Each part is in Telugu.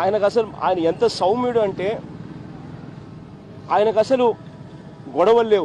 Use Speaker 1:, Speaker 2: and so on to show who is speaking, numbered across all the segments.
Speaker 1: ఆయనకు అసలు ఆయన ఎంత సౌమ్యుడు అంటే ఆయనకు అసలు గొడవలు లేవు.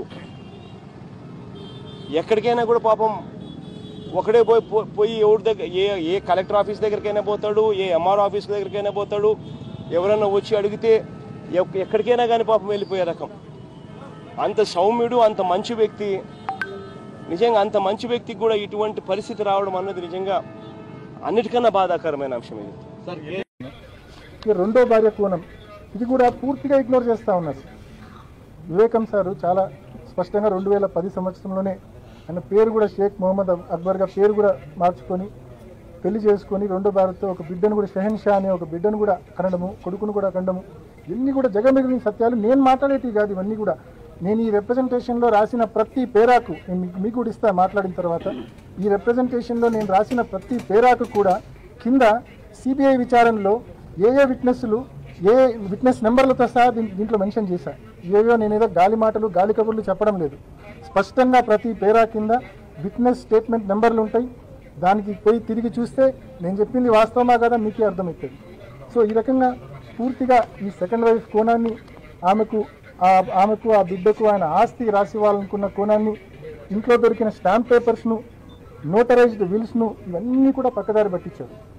Speaker 1: ఎక్కడికైనా కూడా పాపం ఒకడే పోయి ఎవరి దగ్గర ఏ కలెక్టర్ ఆఫీస్ దగ్గరికైనా పోతాడు, ఏ ఎంఆర్ఓ ఆఫీస్ దగ్గరికైనా పోతాడు. ఎవరన్నా వచ్చి అడిగితే ఎక్కడికైనా కానీ పాపం వెళ్ళిపోయే రకం. అంత సౌమ్యుడు, అంత మంచి వ్యక్తి. నిజంగా అంత మంచి వ్యక్తికి కూడా ఇటువంటి పరిస్థితి రావడం అన్నది నిజంగా అన్నిటికన్నా బాధాకరమైన అంశం ఇది.
Speaker 2: రెండో భార్య కోణం ఇది కూడా పూర్తిగా ఇగ్నోర్ చేస్తూ ఉన్నారు. వివేకం సారు చాలా స్పష్టంగా 2010 సంవత్సరంలోనే ఆయన పేరు కూడా షేక్ మొహమ్మద్ అక్బర్గా పేరు కూడా మార్చుకొని పెళ్లి చేసుకొని రెండో భార్యతో ఒక బిడ్డను కూడా షెహన్ షా అనే ఒక బిడ్డను కూడా కనడము, కొడుకును కూడా కనడము, ఇవన్నీ కూడా జగమెగిలిన సత్యాలు. నేను మాట్లాడేటివి కాదు ఇవన్నీ కూడా. నేను ఈ రిప్రజెంటేషన్లో రాసిన ప్రతి పేరాకు మీకు కూడా ఇస్తా మాట్లాడిన తర్వాత. ఈ రిప్రజెంటేషన్లో నేను రాసిన ప్రతి పేరాకు కూడా కింద సిబిఐ విచారణలో ఏ విట్నెస్ నెంబర్లతో సహా దీంట్లో మెన్షన్ చేశాను. ఏవో నేనేదో గాలి మాటలు గాలి కబుర్లు చెప్పడం లేదు. స్పష్టంగా ప్రతి పేరా కింద విట్నెస్ స్టేట్మెంట్ నెంబర్లు ఉంటాయి. దానికి పోయి తిరిగి చూస్తే నేను చెప్పింది వాస్తవమా కదా మీకే అర్థమవుతుంది. సో ఈ రకంగా పూర్తిగా ఈ సెకండ్ వైఫ్ కోణాన్ని, ఆమెకు ఆ బిడ్డకు ఆయన ఆస్తి రాసివ్వాలనుకున్న కోణాన్ని, ఇంట్లో దొరికిన స్టాంప్ పేపర్స్ను, నోటరైజ్డ్ విల్స్ను ఇవన్నీ కూడా పక్కదారి పట్టించారు.